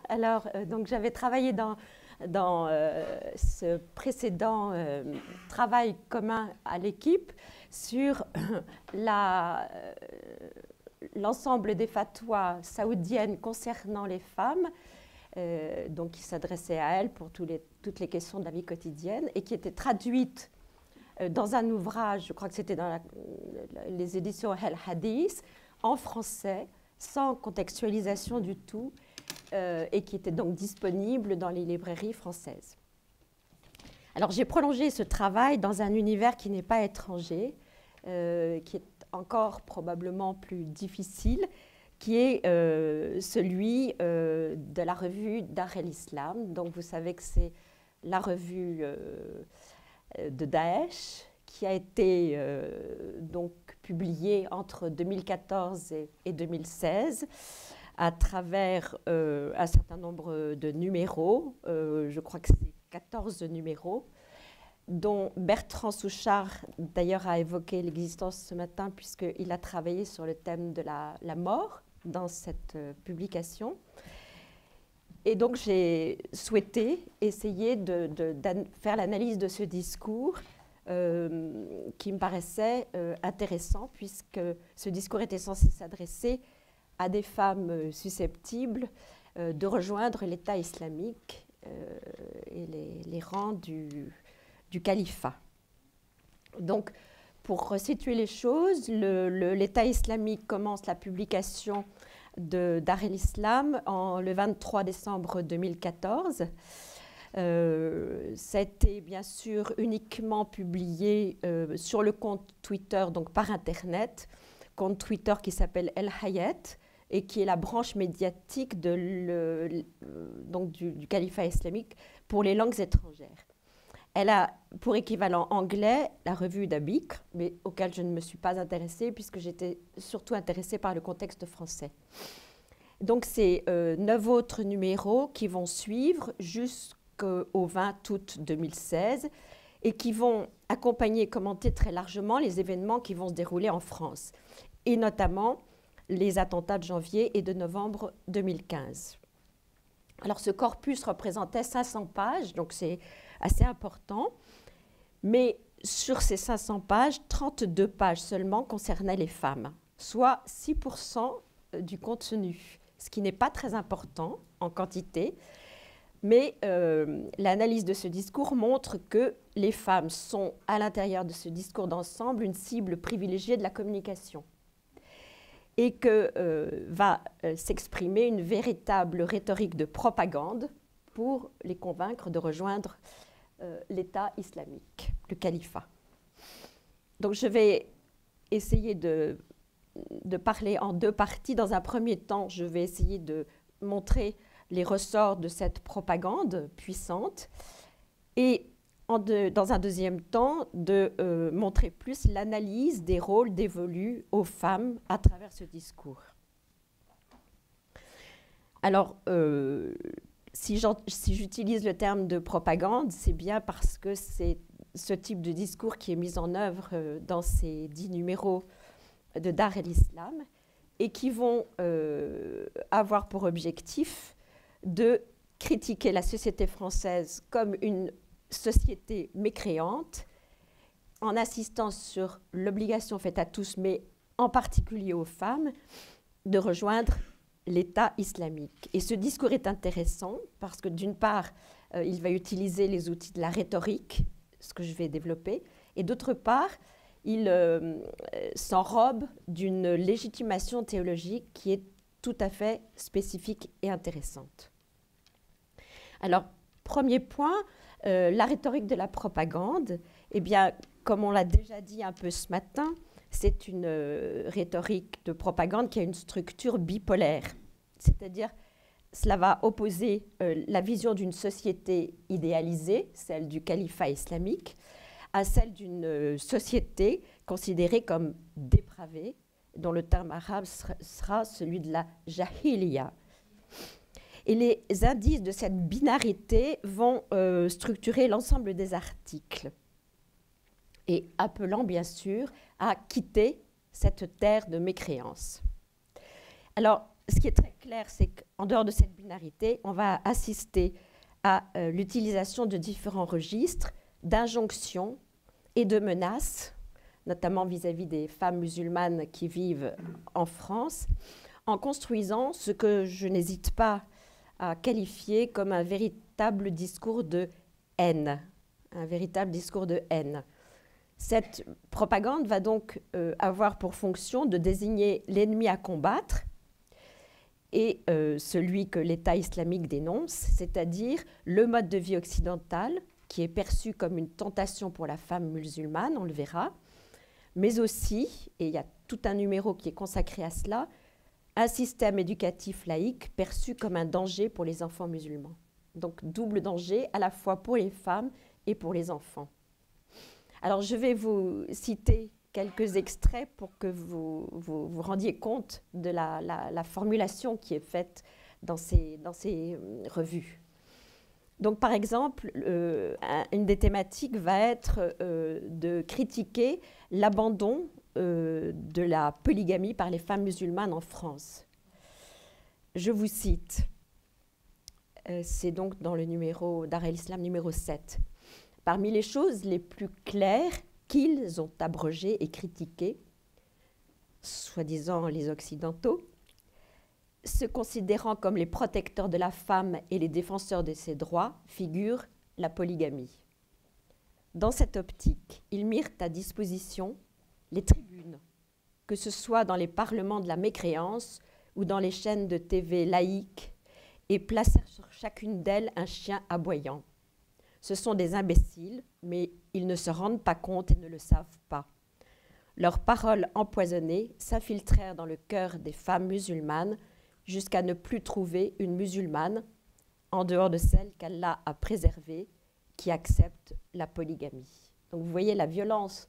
Alors, donc j'avais travaillé dans ce précédent travail commun à l'équipe sur l'ensemble des fatwas saoudiennes concernant les femmes, donc qui s'adressaient à elles pour toutes les questions de la vie quotidienne et qui étaient traduites dans un ouvrage, je crois que c'était dans les éditions El Hadith, en français, sans contextualisation du tout, et qui était donc disponible dans les librairies françaises. Alors j'ai prolongé ce travail dans un univers qui n'est pas étranger, qui est encore probablement plus difficile, qui est celui de la revue Dar el-Islam. Donc vous savez que c'est la revue de Daesh, qui a été donc publiée entre 2014 et 2016 à travers un certain nombre de numéros, je crois que c'est 14 numéros, dont Bertrand Souchard d'ailleurs a évoqué l'existence ce matin puisqu'il a travaillé sur le thème de la mort dans cette publication. Et donc j'ai souhaité essayer de faire l'analyse de ce discours qui me paraissait intéressant, puisque ce discours était censé s'adresser à des femmes susceptibles de rejoindre l'État islamique et les rangs du califat. Donc, pour resituer les choses, l'État islamique commence la publication de Dar el-Islam le 23 décembre 2014. Ça a été bien sûr uniquement publié sur le compte Twitter, donc par Internet, compte Twitter qui s'appelle El Hayat et qui est la branche médiatique donc du califat islamique pour les langues étrangères. Elle a pour équivalent anglais la revue d'Abikr, mais auquel je ne me suis pas intéressée puisque j'étais surtout intéressée par le contexte français. Donc c'est 9 autres numéros qui vont suivre jusqu'au 20 août 2016 et qui vont accompagner et commenter très largement les événements qui vont se dérouler en France, et notamment les attentats de janvier et de novembre 2015. Alors ce corpus représentait 500 pages, donc c'est assez important, mais sur ces 500 pages, 32 pages seulement concernaient les femmes, soit 6% du contenu, ce qui n'est pas très important en quantité, mais l'analyse de ce discours montre que les femmes sont, à l'intérieur de ce discours d'ensemble, une cible privilégiée de la communication et que va s'exprimer une véritable rhétorique de propagande pour les convaincre de rejoindre l'État islamique, le califat. Donc je vais essayer de parler en deux parties. Dans un premier temps, je vais essayer de montrer les ressorts de cette propagande puissante et dans un deuxième temps, de montrer plus l'analyse des rôles dévolus aux femmes à travers ce discours. Alors, si j'utilise le terme de propagande, c'est bien parce que c'est ce type de discours qui est mis en œuvre dans ces 10 numéros de Dar el-Islam et qui vont avoir pour objectif de critiquer la société française comme une société mécréante, en insistant sur l'obligation faite à tous, mais en particulier aux femmes, de rejoindre l'État islamique. Et ce discours est intéressant parce que d'une part, il va utiliser les outils de la rhétorique, ce que je vais développer, et d'autre part, il s'enrobe d'une légitimation théologique qui est tout à fait spécifique et intéressante. Alors, premier point, la rhétorique de la propagande, eh bien, comme on l'a déjà dit un peu ce matin, c'est une rhétorique de propagande qui a une structure bipolaire. C'est-à-dire, cela va opposer la vision d'une société idéalisée, celle du califat islamique, à celle d'une société considérée comme dépravée, dont le terme arabe sera celui de la jahiliya. Et les indices de cette binarité vont structurer l'ensemble des articles et appelant bien sûr à quitter cette terre de mécréance. Alors, ce qui est très clair, c'est qu'en dehors de cette binarité, on va assister à l'utilisation de différents registres d'injonctions et de menaces, notamment vis-à-vis des femmes musulmanes qui vivent en France, en construisant ce que je n'hésite pas à qualifier comme un véritable discours de haine. Un véritable discours de haine. Cette propagande va donc avoir pour fonction de désigner l'ennemi à combattre et celui que l'État islamique dénonce, c'est-à-dire le mode de vie occidental qui est perçu comme une tentation pour la femme musulmane, on le verra, mais aussi, et il y a tout un numéro qui est consacré à cela, un système éducatif laïque perçu comme un danger pour les enfants musulmans. Donc double danger à la fois pour les femmes et pour les enfants. Alors je vais vous citer quelques extraits pour que vous rendiez compte de la formulation qui est faite dans ces revues. Donc par exemple, une des thématiques va être de critiquer l'abandon de la polygamie par les femmes musulmanes en France. Je vous cite, c'est donc dans le numéro Dar el-Islam numéro 7. Parmi les choses les plus claires qu'ils ont abrogées et critiquées, soi-disant les Occidentaux, se considérant comme les protecteurs de la femme et les défenseurs de ses droits, figure la polygamie. Dans cette optique, ils mirent à disposition les tribunes, que ce soit dans les parlements de la mécréance ou dans les chaînes de TV laïques, et placèrent sur chacune d'elles un chien aboyant. Ce sont des imbéciles, mais ils ne se rendent pas compte et ne le savent pas. Leurs paroles empoisonnées s'infiltrèrent dans le cœur des femmes musulmanes jusqu'à ne plus trouver une musulmane, en dehors de celle qu'Allah a préservée, qui accepte la polygamie. Donc vous voyez la violence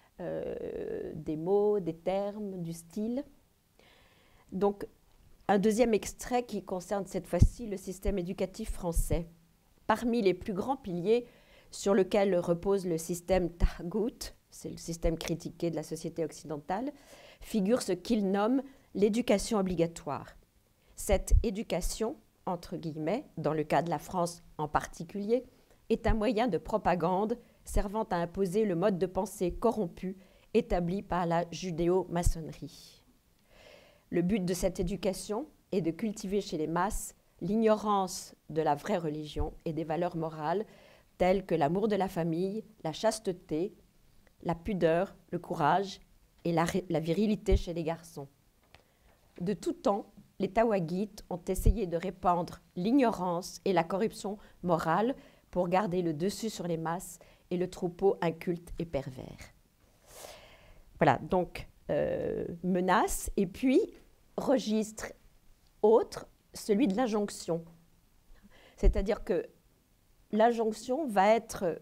des mots, des termes, du style. Donc un deuxième extrait qui concerne cette fois-ci le système éducatif français. Parmi les plus grands piliers sur lesquels repose le système Tahgout, c'est le système critiqué de la société occidentale, figure ce qu'il nomme l'éducation obligatoire. Cette éducation, entre guillemets, dans le cas de la France en particulier, est un moyen de propagande servant à imposer le mode de pensée corrompu établi par la judéo-maçonnerie. Le but de cette éducation est de cultiver chez les masses l'ignorance de la vraie religion et des valeurs morales telles que l'amour de la famille, la chasteté, la pudeur, le courage et la virilité chez les garçons. De tout temps, les tawagites ont essayé de répandre l'ignorance et la corruption morale pour garder le dessus sur les masses et le troupeau inculte et pervers. Voilà, donc menace et puis registre autre, celui de l'injonction. C'est-à-dire que l'injonction va être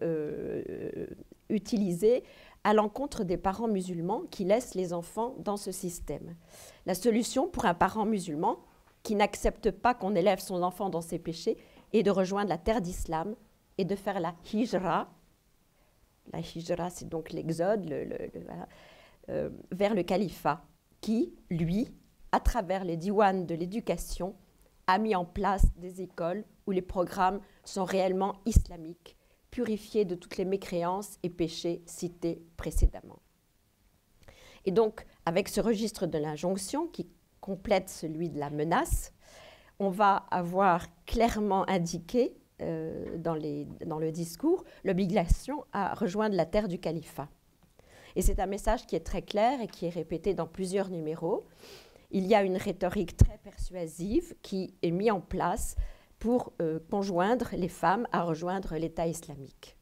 utilisée à l'encontre des parents musulmans qui laissent les enfants dans ce système. La solution pour un parent musulman qui n'accepte pas qu'on élève son enfant dans ses péchés est de rejoindre la terre d'islam et de faire la hijra. La hijra, c'est donc l'exode vers le califat qui, lui, à travers les diwans de l'éducation, a mis en place des écoles où les programmes sont réellement islamiques, purifiés de toutes les mécréances et péchés cités précédemment. Et donc, avec ce registre de l'injonction qui complète celui de la menace, on va avoir clairement indiqué dans le discours l'obligation à rejoindre la terre du califat. Et c'est un message qui est très clair et qui est répété dans plusieurs numéros. Il y a une rhétorique très persuasive qui est mise en place pour conjoindre les femmes à rejoindre l'État islamique.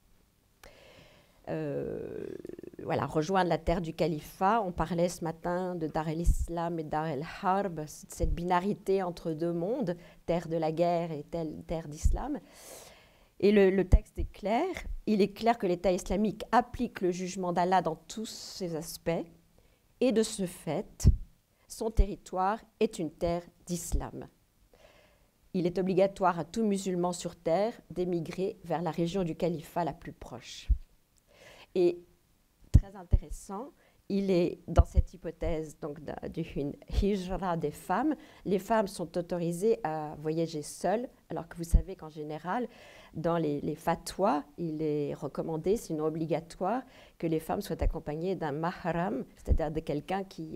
Voilà, rejoindre la terre du califat. On parlait ce matin de Dar el-Islam et Dar el-Harb, cette binarité entre deux mondes, terre de la guerre et terre d'islam. Et le texte est clair. Il est clair que l'État islamique applique le jugement d'Allah dans tous ses aspects. Et de ce fait, son territoire est une terre d'islam. Il est obligatoire à tout musulman sur terre d'émigrer vers la région du califat la plus proche. Et très intéressant, il est dans cette hypothèse donc d'une hijra des femmes. Les femmes sont autorisées à voyager seules, alors que vous savez qu'en général, dans les fatwas, il est recommandé, sinon obligatoire, que les femmes soient accompagnées d'un mahram, c'est-à-dire de quelqu'un qui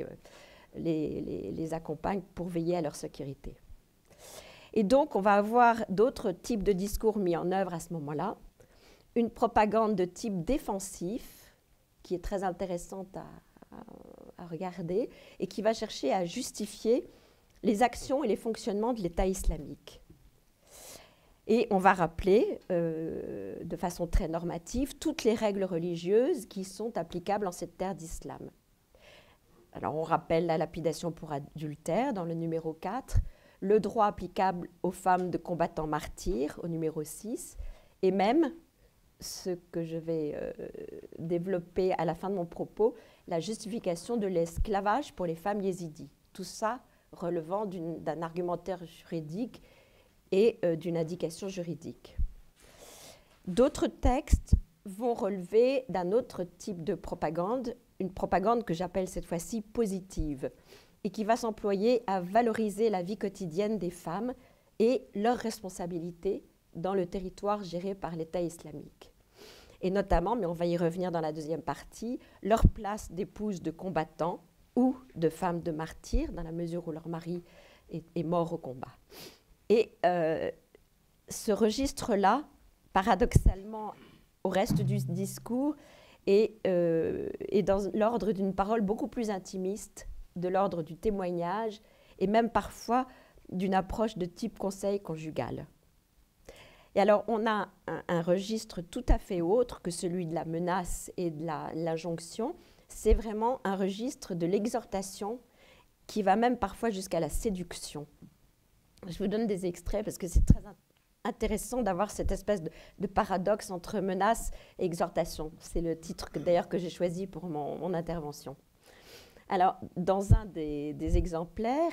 les accompagne pour veiller à leur sécurité. Et donc, on va avoir d'autres types de discours mis en œuvre à ce moment-là. Une propagande de type défensif, qui est très intéressante à regarder, et qui va chercher à justifier les actions et les fonctionnements de l'État islamique. Et on va rappeler, de façon très normative, toutes les règles religieuses qui sont applicables en cette terre d'islam. Alors, on rappelle la lapidation pour adultère dans le numéro 4, le droit applicable aux femmes de combattants martyrs au numéro 6, et même, ce que je vais développer à la fin de mon propos, la justification de l'esclavage pour les femmes yézidis. Tout ça relevant d'un argumentaire juridique et d'une indication juridique. D'autres textes vont relever d'un autre type de propagande, une propagande que j'appelle cette fois-ci positive, et qui va s'employer à valoriser la vie quotidienne des femmes et leurs responsabilités dans le territoire géré par l'État islamique. Et notamment, mais on va y revenir dans la deuxième partie, leur place d'épouses de combattants ou de femmes de martyrs, dans la mesure où leur mari est mort au combat. Et ce registre-là, paradoxalement, au reste du discours, est dans l'ordre d'une parole beaucoup plus intimiste, de l'ordre du témoignage, et même parfois d'une approche de type conseil conjugal. Et alors, on a un registre tout à fait autre que celui de la menace et de l'injonction. C'est vraiment un registre de l'exhortation qui va même parfois jusqu'à la séduction. Je vous donne des extraits parce que c'est très intéressant d'avoir cette espèce de paradoxe entre menace et exhortation. C'est le titre d'ailleurs que j'ai choisi pour mon intervention. Alors, dans un des exemplaires,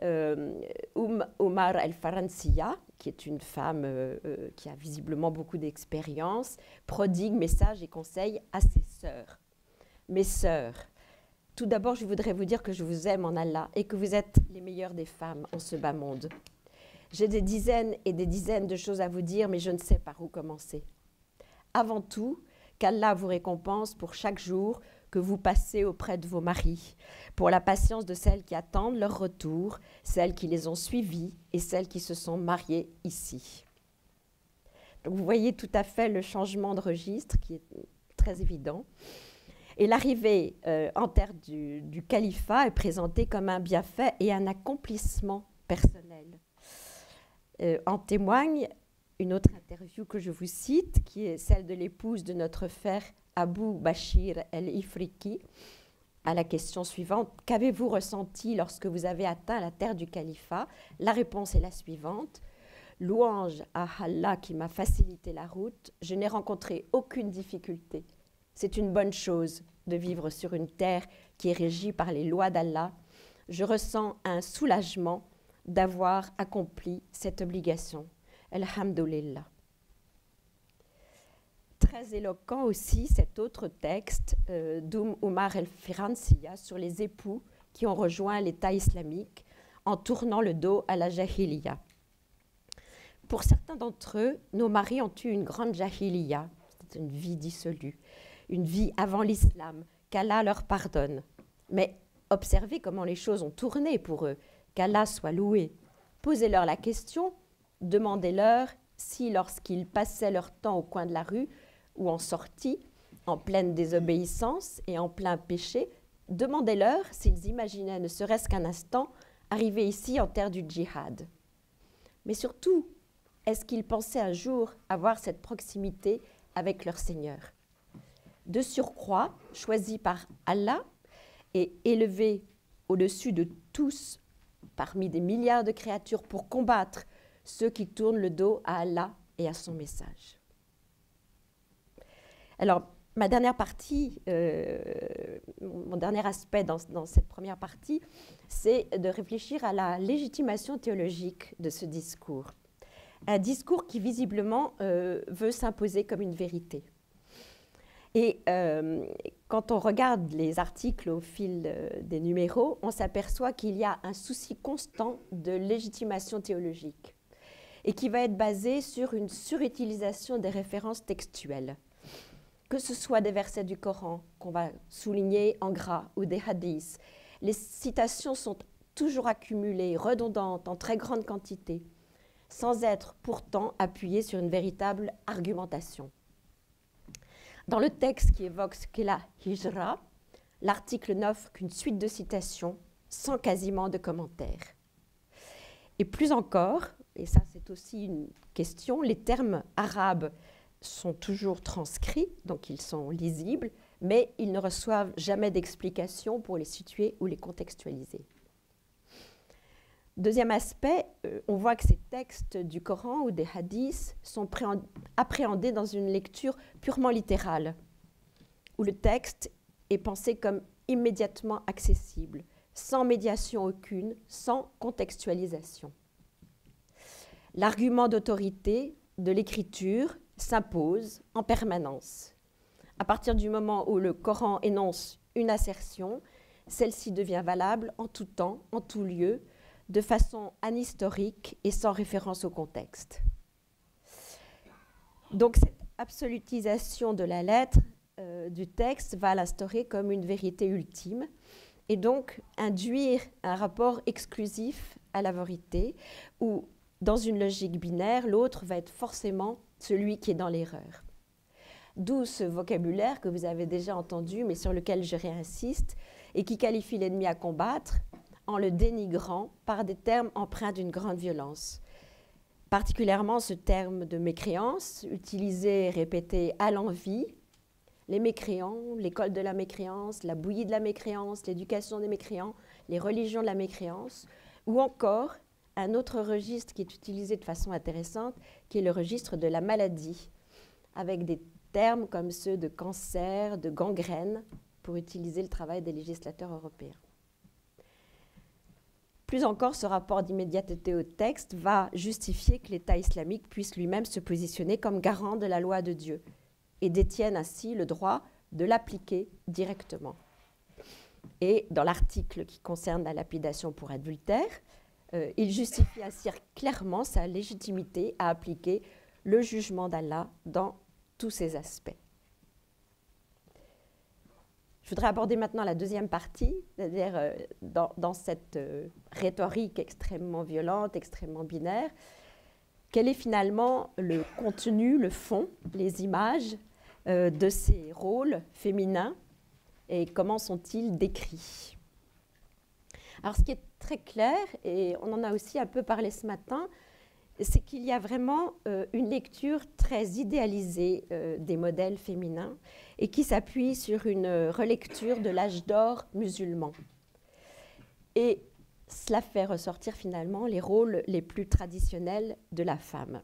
Omar El-Faransiya, qui est une femme qui a visiblement beaucoup d'expérience, prodigue messages et conseils à ses sœurs. Mes sœurs, tout d'abord, je voudrais vous dire que je vous aime en Allah et que vous êtes les meilleures des femmes en ce bas monde. J'ai des dizaines et des dizaines de choses à vous dire, mais je ne sais par où commencer. Avant tout, qu'Allah vous récompense pour chaque jour que vous passez auprès de vos maris, pour la patience de celles qui attendent leur retour, celles qui les ont suivies et celles qui se sont mariées ici. Donc vous voyez tout à fait le changement de registre qui est très évident. Et l'arrivée en terre du califat est présentée comme un bienfait et un accomplissement personnel. En témoigne une autre interview que je vous cite, qui est celle de l'épouse de notre frère Abou Bachir el-Ifriqi, à la question suivante « Qu'avez-vous ressenti lorsque vous avez atteint la terre du califat ?» La réponse est la suivante « Louange à Allah qui m'a facilité la route, je n'ai rencontré aucune difficulté. C'est une bonne chose de vivre sur une terre qui est régie par les lois d'Allah. Je ressens un soulagement d'avoir accompli cette obligation. Alhamdulillah. » Très éloquent aussi cet autre texte d'Omar El-Faransiya sur les époux qui ont rejoint l'État islamique en tournant le dos à la jahiliya. Pour certains d'entre eux, nos maris ont eu une grande jahiliya, c'est une vie dissolue, une vie avant l'islam, qu'Allah leur pardonne. Mais observez comment les choses ont tourné pour eux, qu'Allah soit loué. Posez-leur la question, demandez-leur si lorsqu'ils passaient leur temps au coin de la rue ou en sortie, en pleine désobéissance et en plein péché, demandez-leur s'ils imaginaient ne serait-ce qu'un instant arriver ici en terre du djihad. Mais surtout, est-ce qu'ils pensaient un jour avoir cette proximité avec leur Seigneur? De surcroît, choisi par Allah et élevé au-dessus de tous parmi des milliards de créatures pour combattre ceux qui tournent le dos à Allah et à son message. Alors, ma dernière partie, mon dernier aspect dans cette première partie, c'est de réfléchir à la légitimation théologique de ce discours. Un discours qui visiblement veut s'imposer comme une vérité. Et quand on regarde les articles au fil des numéros, on s'aperçoit qu'il y a un souci constant de légitimation théologique et qui va être basé sur une surutilisation des références textuelles. Que ce soit des versets du Coran qu'on va souligner en gras ou des hadiths, les citations sont toujours accumulées, redondantes, en très grande quantité, sans être pourtant appuyées sur une véritable argumentation. Dans le texte qui évoque ce qu'est la hijra, l'article n'offre qu'une suite de citations sans quasiment de commentaires. Et plus encore, et ça c'est aussi une question, les termes arabes sont toujours transcrits, donc ils sont lisibles, mais ils ne reçoivent jamais d'explication pour les situer ou les contextualiser. Deuxième aspect, on voit que ces textes du Coran ou des hadiths sont appréhendés dans une lecture purement littérale, où le texte est pensé comme immédiatement accessible, sans médiation aucune, sans contextualisation. L'argument d'autorité de l'écriture s'impose en permanence. À partir du moment où le Coran énonce une assertion, celle-ci devient valable en tout temps, en tout lieu, de façon anhistorique et sans référence au contexte. Donc cette absolutisation de la lettre du texte va l'instaurer comme une vérité ultime et donc induire un rapport exclusif à la vérité où, dans une logique binaire, l'autre va être forcément celui qui est dans l'erreur. D'où ce vocabulaire que vous avez déjà entendu, mais sur lequel je réinsiste, et qui qualifie l'ennemi à combattre en le dénigrant par des termes empreints d'une grande violence. Particulièrement ce terme de mécréance, utilisé et répété à l'envi, les mécréants, l'école de la mécréance, la bouillie de la mécréance, l'éducation des mécréants, les religions de la mécréance, ou encore un autre registre qui est utilisé de façon intéressante, qui est le registre de la maladie, avec des termes comme ceux de cancer, de gangrène, pour utiliser le travail des législateurs européens. Plus encore, ce rapport d'immédiateté au texte va justifier que l'État islamique puisse lui-même se positionner comme garant de la loi de Dieu et détienne ainsi le droit de l'appliquer directement. Et dans l'article qui concerne la lapidation pour adultère, il justifie ainsi clairement sa légitimité à appliquer le jugement d'Allah dans tous ses aspects. Je voudrais aborder maintenant la deuxième partie, c'est-à-dire dans cette rhétorique extrêmement violente, extrêmement binaire, quel est finalement le contenu, le fond, les images de ces rôles féminins et comment sont-ils décrits? Alors ce qui est très clair, et on en a aussi un peu parlé ce matin, c'est qu'il y a vraiment une lecture très idéalisée des modèles féminins et qui s'appuie sur une relecture de l'âge d'or musulman. Et cela fait ressortir finalement les rôles les plus traditionnels de la femme.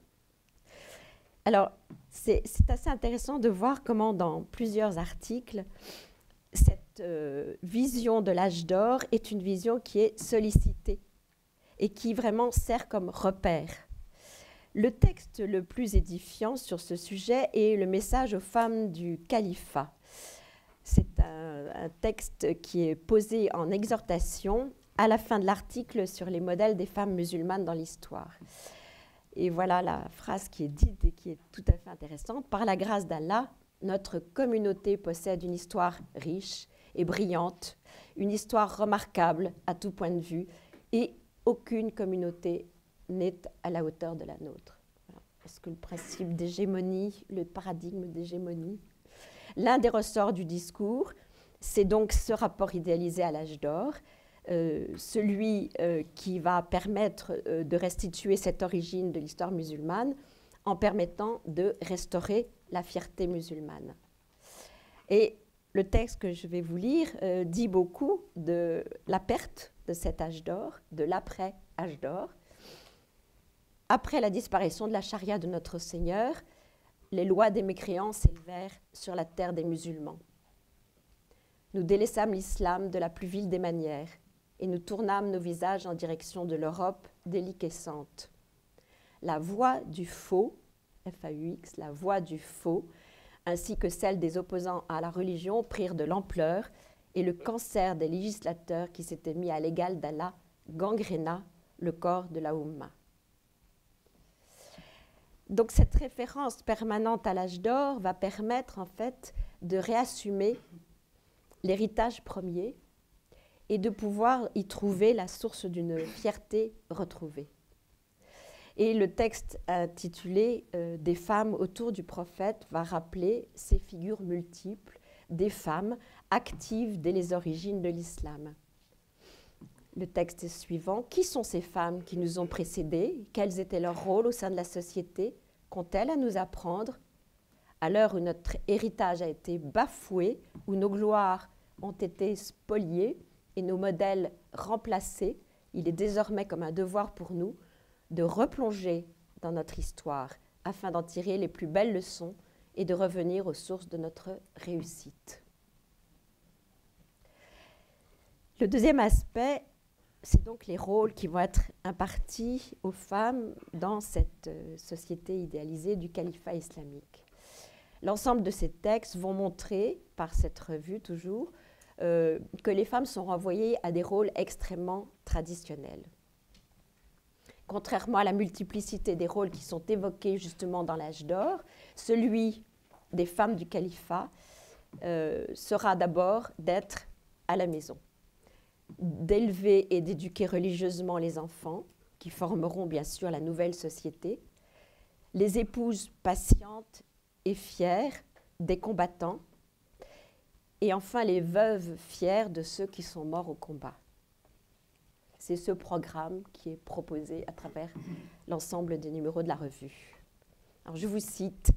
Alors, c'est assez intéressant de voir comment dans plusieurs articles, cette vision de l'âge d'or est une vision qui est sollicitée et qui vraiment sert comme repère. Le texte le plus édifiant sur ce sujet est le message aux femmes du califat. C'est un texte qui est posé en exhortation à la fin de l'article sur les modèles des femmes musulmanes dans l'histoire. Et voilà la phrase qui est dite et qui est tout à fait intéressante. « Par la grâce d'Allah, notre communauté possède une histoire riche et brillante, une histoire remarquable à tout point de vue, et aucune communauté n'est à la hauteur de la nôtre. » Voilà. Est-ce que le principe d'hégémonie, le paradigme d'hégémonie, l'un des ressorts du discours, c'est donc ce rapport idéalisé à l'âge d'or, celui qui va permettre de restituer cette origine de l'histoire musulmane en permettant de restaurer la fierté musulmane. Et le texte que je vais vous lire dit beaucoup de la perte de cet âge d'or, de l'après-âge d'or. Après la disparition de la charia de notre Seigneur, les lois des mécréants s'élevèrent sur la terre des musulmans. Nous délaissâmes l'islam de la plus vile des manières et nous tournâmes nos visages en direction de l'Europe déliquescente. La voix du faux, F-A-U-X, la voix du faux, ainsi que celles des opposants à la religion, prirent de l'ampleur et le cancer des législateurs qui s'étaient mis à l'égal d'Allah gangréna le corps de la Oumma. Donc cette référence permanente à l'âge d'or va permettre en fait de réassumer l'héritage premier et de pouvoir y trouver la source d'une fierté retrouvée. Et le texte intitulé Des femmes autour du prophète va rappeler ces figures multiples des femmes actives dès les origines de l'islam. Le texte est suivant. Qui sont ces femmes qui nous ont précédées? Quels étaient leurs rôles au sein de la société? Qu'ont-elles à nous apprendre? À l'heure où notre héritage a été bafoué, où nos gloires ont été spoliées et nos modèles remplacés, il est désormais comme un devoir pour nous de replonger dans notre histoire afin d'en tirer les plus belles leçons et de revenir aux sources de notre réussite. Le deuxième aspect, c'est donc les rôles qui vont être impartis aux femmes dans cette société idéalisée du califat islamique. L'ensemble de ces textes vont montrer, par cette revue toujours, que les femmes sont renvoyées à des rôles extrêmement traditionnels. Contrairement à la multiplicité des rôles qui sont évoqués justement dans l'âge d'or, celui des femmes du califat sera d'abord d'être à la maison, d'élever et d'éduquer religieusement les enfants, qui formeront bien sûr la nouvelle société, les épouses patientes et fières des combattants, et enfin les veuves fières de ceux qui sont morts au combat. C'est ce programme qui est proposé à travers l'ensemble des numéros de la revue. Alors je vous cite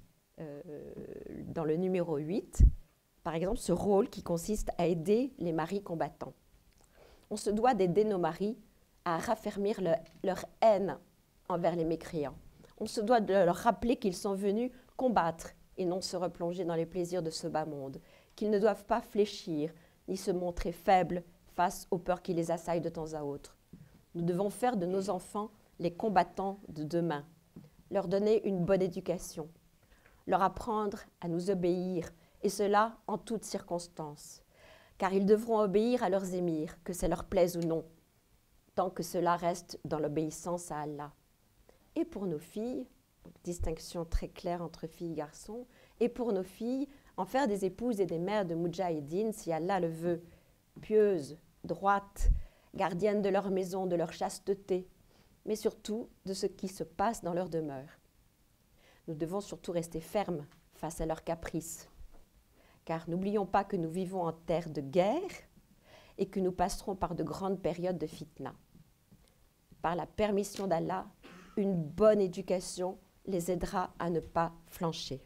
dans le numéro 8, par exemple, ce rôle qui consiste à aider les maris combattants. On se doit d'aider nos maris à raffermir leur haine envers les mécréants. On se doit de leur rappeler qu'ils sont venus combattre et non se replonger dans les plaisirs de ce bas monde, qu'ils ne doivent pas fléchir ni se montrer faibles face aux peurs qui les assaillent de temps à autre. Nous devons faire de nos enfants les combattants de demain, leur donner une bonne éducation, leur apprendre à nous obéir, et cela en toutes circonstances, car ils devront obéir à leurs émirs, que ça leur plaise ou non, tant que cela reste dans l'obéissance à Allah. Et pour nos filles, distinction très claire entre filles et garçons, et pour nos filles, en faire des épouses et des mères de Moudjahidines, si Allah le veut, pieuses, droites, gardiennes de leur maison, de leur chasteté, mais surtout de ce qui se passe dans leur demeure. Nous devons surtout rester fermes face à leurs caprices, car n'oublions pas que nous vivons en terre de guerre et que nous passerons par de grandes périodes de fitna. Par la permission d'Allah, une bonne éducation les aidera à ne pas flancher.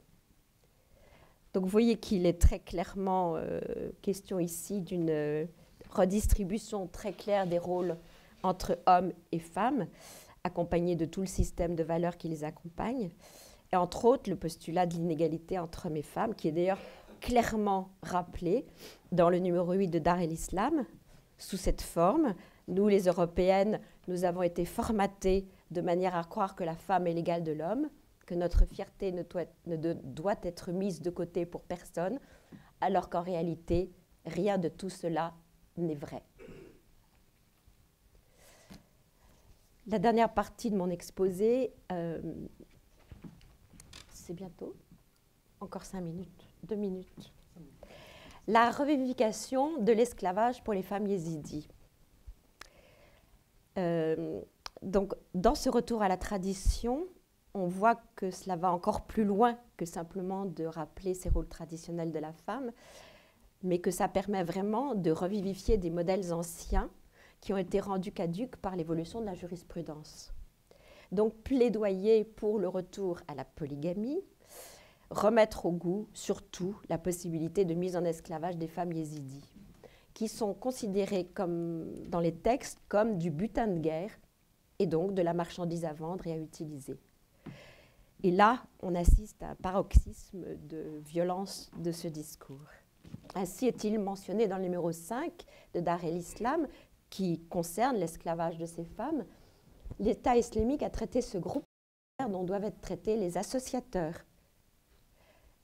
Donc vous voyez qu'il est très clairement question ici d'une redistribution très claire des rôles entre hommes et femmes, accompagnée de tout le système de valeurs qui les accompagne, et entre autres le postulat de l'inégalité entre hommes et femmes, qui est d'ailleurs clairement rappelé dans le numéro 8 de Dar el-Islam, sous cette forme. Nous, les Européennes, nous avons été formatées de manière à croire que la femme est l'égale de l'homme, que notre fierté ne doit être mise de côté pour personne, alors qu'en réalité, rien de tout cela n'est vrai. La dernière partie de mon exposé, c'est bientôt, encore 5 minutes, 2 minutes. La revivification de l'esclavage pour les femmes yézidis. Donc, dans ce retour à la tradition, on voit que cela va encore plus loin que simplement de rappeler ces rôles traditionnels de la femme, mais que ça permet vraiment de revivifier des modèles anciens qui ont été rendus caducs par l'évolution de la jurisprudence. Donc, plaidoyer pour le retour à la polygamie, remettre au goût, surtout, la possibilité de mise en esclavage des femmes yézidis, qui sont considérées comme, dans les textes comme du butin de guerre et donc de la marchandise à vendre et à utiliser. Et là, on assiste à un paroxysme de violence de ce discours. Ainsi est-il mentionné dans le numéro 5 de Dar el-Islam, qui concerne l'esclavage de ces femmes. L'État islamique a traité ce groupe dont doivent être traités les associateurs.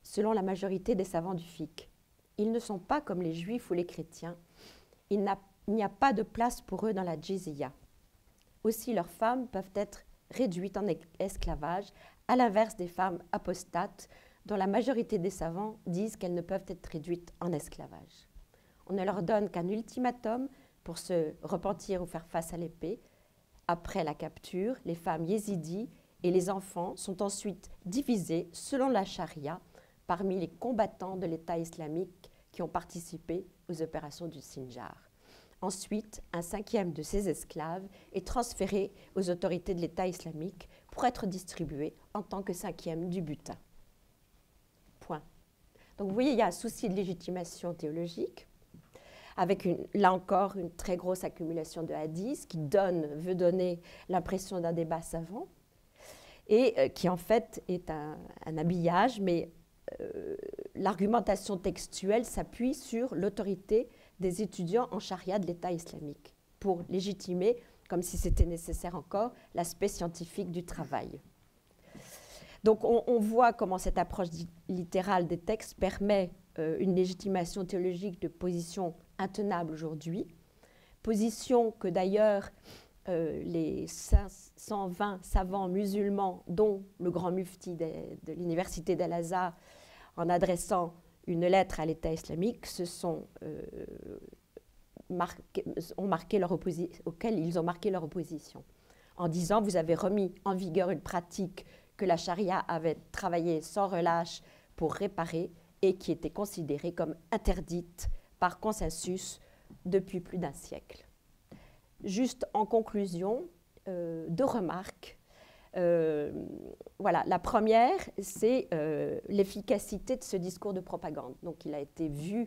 selon la majorité des savants du fiqh. Ils ne sont pas comme les juifs ou les chrétiens. Il n'y a pas de place pour eux dans la djizya. Aussi, leurs femmes peuvent être réduites en esclavage, à l'inverse des femmes apostates, dont la majorité des savants disent qu'elles ne peuvent être réduites en esclavage. On ne leur donne qu'un ultimatum pour se repentir ou faire face à l'épée. Après la capture, les femmes yézidis et les enfants sont ensuite divisés selon la charia parmi les combattants de l'État islamique qui ont participé aux opérations du Sinjar. Ensuite, un 5e de ces esclaves est transféré aux autorités de l'État islamique pour être distribué en tant que 5e du butin. Point. Donc vous voyez, il y a un souci de légitimation théologique, avec là encore une très grosse accumulation de hadiths qui veut donner l'impression d'un débat savant et qui en fait est un habillage, mais l'argumentation textuelle s'appuie sur l'autorité des étudiants en charia de l'État islamique pour légitimer, comme si c'était nécessaire encore, l'aspect scientifique du travail. Donc on voit comment cette approche littérale des textes permet une légitimation théologique de position intenable aujourd'hui, position que d'ailleurs les 520 savants musulmans, dont le grand mufti de l'université d'Al-Azhar, en adressant une lettre à l'État islamique, auxquels ils ont marqué leur opposition, en disant « Vous avez remis en vigueur une pratique que la charia avait travaillé sans relâche pour réparer et qui était considérée comme interdite par consensus depuis plus d'un siècle. » Juste en conclusion, 2 remarques. Voilà, la première, c'est l'efficacité de ce discours de propagande. Donc, il a été vu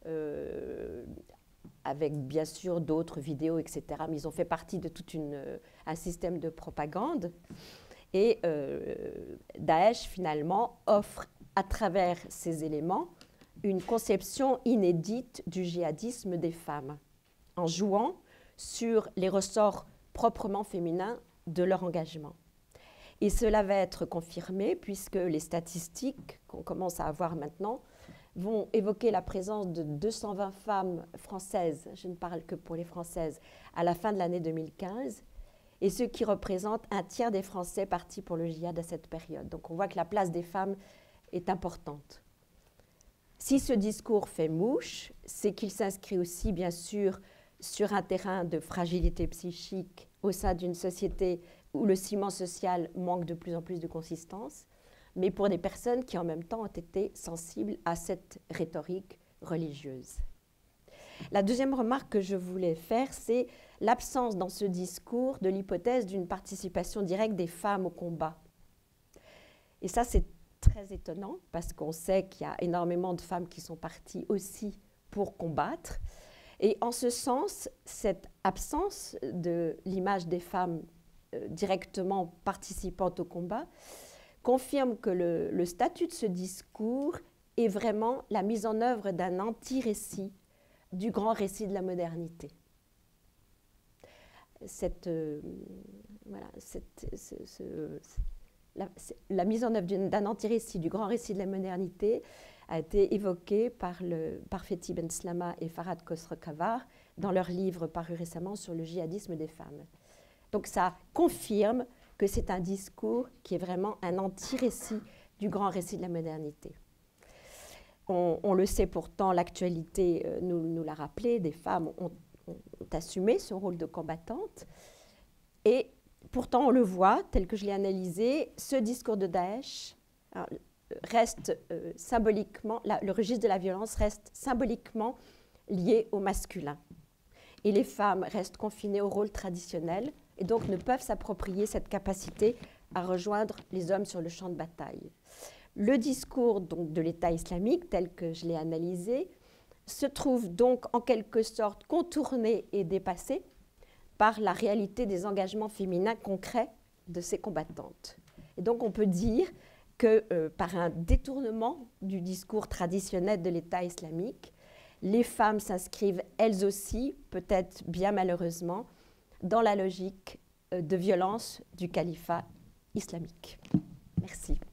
avec, bien sûr, d'autres vidéos, etc. Mais ils ont fait partie de tout un système de propagande. Et Daesh, finalement, offre, à travers ces éléments, une conception inédite du djihadisme des femmes, en jouant sur les ressorts proprement féminins de leur engagement. Et cela va être confirmé puisque les statistiques qu'on commence à avoir maintenant vont évoquer la présence de 220 femmes françaises, je ne parle que pour les françaises, à la fin de l'année 2015, et ce qui représente un tiers des Français partis pour le djihad à cette période. Donc on voit que la place des femmes est importante. Si ce discours fait mouche, c'est qu'il s'inscrit aussi, bien sûr, sur un terrain de fragilité psychique au sein d'une société où le ciment social manque de plus en plus de consistance, mais pour des personnes qui en même temps ont été sensibles à cette rhétorique religieuse. La deuxième remarque que je voulais faire, c'est l'absence dans ce discours de l'hypothèse d'une participation directe des femmes au combat. Et ça, c'est très étonnant parce qu'on sait qu'il y a énormément de femmes qui sont parties aussi pour combattre. Et en ce sens, cette absence de l'image des femmes directement participantes au combat confirme que le statut de ce discours est vraiment la mise en œuvre d'un anti-récit du grand récit de la modernité. La mise en œuvre d'un anti-récit du grand récit de la modernité a été évoquée par Fethi Ben Slama et Farhad Khosrow-Khavar dans leur livre paru récemment sur le djihadisme des femmes. Donc ça confirme que c'est un discours qui est vraiment un anti-récit du grand récit de la modernité. On le sait pourtant, l'actualité nous l'a rappelé, des femmes ont assumé ce rôle de combattante. Et pourtant, on le voit, tel que je l'ai analysé, ce discours de Daesh reste symboliquement, le registre de la violence reste symboliquement lié au masculin. Et les femmes restent confinées au rôle traditionnel et donc ne peuvent s'approprier cette capacité à rejoindre les hommes sur le champ de bataille. Le discours donc, de l'État islamique, tel que je l'ai analysé, se trouve donc en quelque sorte contourné et dépassé par la réalité des engagements féminins concrets de ces combattantes. Et donc on peut dire que par un détournement du discours traditionnel de l'État islamique, les femmes s'inscrivent elles aussi, peut-être bien malheureusement, dans la logique de violence du califat islamique. Merci.